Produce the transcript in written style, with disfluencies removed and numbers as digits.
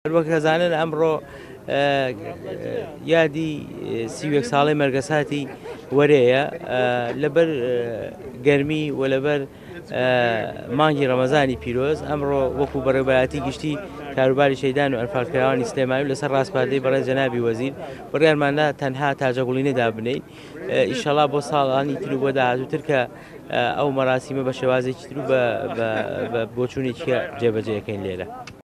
وەک دەزانن ئەمڕۆ یادی 30 ساڵی مەرگەساتی وەرەیە لەبەر گەرمی و لەبەر مانگی ڕەمەزانی پیرۆز ئەمڕۆ وەکو بەڕێوەبەرایەتی گشتی کاروباری شەیدان و ئەنفالکراوانی سلێمانی و لەسەر ڕاستپاردەی بەڕێز جەنابی وەزیر بڕیارماندا تەنها تاجەگوڵینەدا بنین ئینشەڵا بۆ ساڵانی تر و بۆ داهاتووتر کە ئەو مەراسیمە بە شێوازێکی تر و بە بۆچوونێکی جێبەجێەکەین لێرە.